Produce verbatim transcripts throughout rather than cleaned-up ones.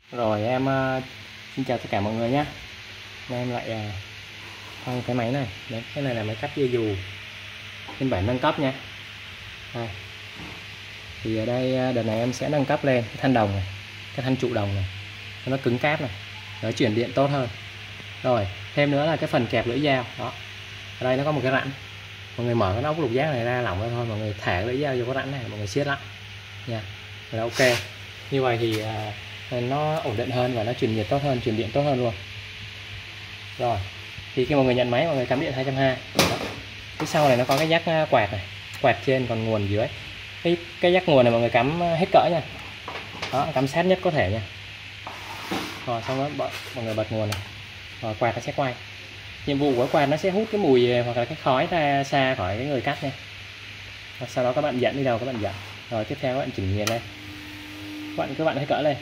Rồi em uh, xin chào tất cả mọi người nhé. Em lại uh, thăng cái máy này. Đấy, cái này là máy cắt dây dù phiên bản nâng cấp nha. Đây. Thì ở đây đợt này em sẽ nâng cấp lên cái thanh đồng này, cái thanh trụ đồng này, cho nó cứng cáp này, nó chuyển điện tốt hơn. Rồi thêm nữa là cái phần kẹp lưỡi dao đó. Ở đây nó có một cái rãnh, mọi người mở cái ốc lục giác này ra lỏng ra thôi, mọi người thả lưỡi dao vô cái rãnh này, mọi người siết lại nha. Rồi ok. Như vậy thì uh, nó ổn định hơn và nó truyền nhiệt tốt hơn, truyền điện tốt hơn luôn. Rồi thì khi mọi người nhận máy, mọi người cắm điện hai trăm hai mươi. Phía sau này nó có cái jack quạt này, quạt trên còn nguồn dưới. Cái cái jack nguồn này mọi người cắm hết cỡ nha. Đó, cắm sát nhất có thể nha. Rồi xong đó bật, mọi người bật nguồn này. Rồi quạt nó sẽ quay. Nhiệm vụ của quạt nó sẽ hút cái mùi hoặc là cái khói ra xa khỏi cái người cắt nha. Rồi, sau đó các bạn dẫn đi đâu các bạn dẫn. Rồi tiếp theo các bạn chỉnh nhiệt lên. Các bạn cứ bạn hết cỡ lên.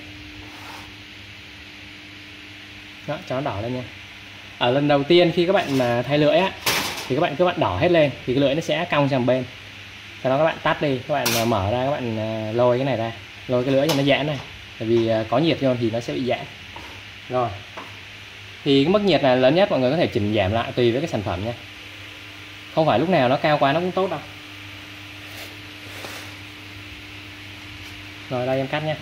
Đó, cho nó đỏ lên nha. Ở lần đầu tiên khi các bạn mà thay lưỡi á thì các bạn cứ bạn đỏ hết lên thì cái lưỡi nó sẽ cong sang bên. Sau đó các bạn tắt đi, các bạn mở ra, các bạn lôi cái này ra, lôi cái lưỡi cho nó giãn này, tại vì có nhiệt vô thì nó sẽ bị giãn. Rồi thì cái mức nhiệt này lớn nhất mọi người có thể chỉnh giảm lại tùy với cái sản phẩm nha, không phải lúc nào nó cao quá nó cũng tốt đâu. Rồi đây em cắt nha.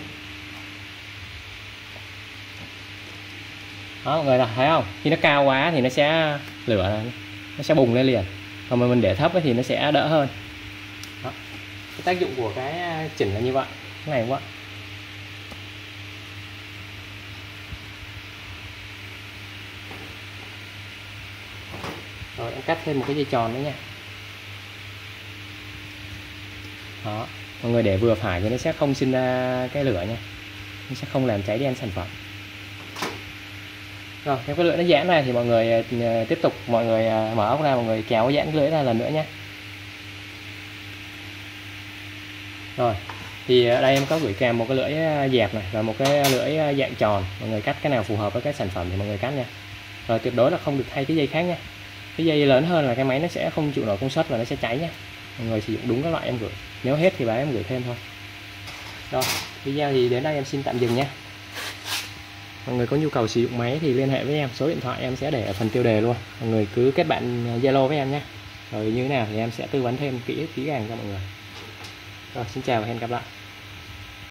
Đó mọi người thấy không, khi nó cao quá thì nó sẽ lửa này, nó sẽ bùng lên liền, còn mà mình để thấp thì nó sẽ đỡ hơn. Đó. Cái tác dụng của cái chỉnh là như vậy, cái này quá. Rồi em cắt thêm một cái dây tròn nữa nha. Đó, mọi người để vừa phải thì nó sẽ không sinh ra cái lửa nha, nó sẽ không làm cháy đen sản phẩm. Rồi nếu cái lưỡi nó giãn ra thì mọi người tiếp tục, mọi người mở ốc ra, mọi người kéo giãn cái lưỡi ra lần nữa nhé. Rồi thì ở đây em có gửi kèm một cái lưỡi dẹp này và một cái lưỡi dạng tròn, mọi người cắt cái nào phù hợp với cái sản phẩm thì mọi người cắt nha. Rồi tuyệt đối là không được thay cái dây khác nha, cái dây lớn hơn là cái máy nó sẽ không chịu nổi công suất và nó sẽ cháy nha. Mọi người sử dụng đúng các loại em gửi, nếu hết thì bà em gửi thêm thôi. Rồi video thì đến đây em xin tạm dừng nhé. Mọi người có nhu cầu sử dụng máy thì liên hệ với em, số điện thoại em sẽ để ở phần tiêu đề luôn, mọi người cứ kết bạn Zalo với em nhé. Rồi như thế nào thì em sẽ tư vấn thêm kỹ kỹ càng cho mọi người. Rồi xin chào và hẹn gặp lại.